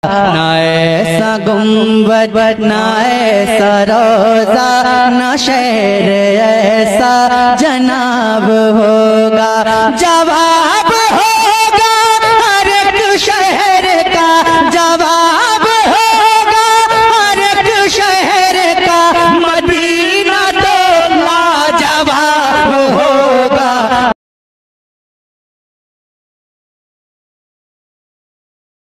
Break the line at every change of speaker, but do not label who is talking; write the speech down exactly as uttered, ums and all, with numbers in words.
ना ऐसा गुंबद ना ऐसा रोजा ना शहर ऐसा जनाब होगा। जवाब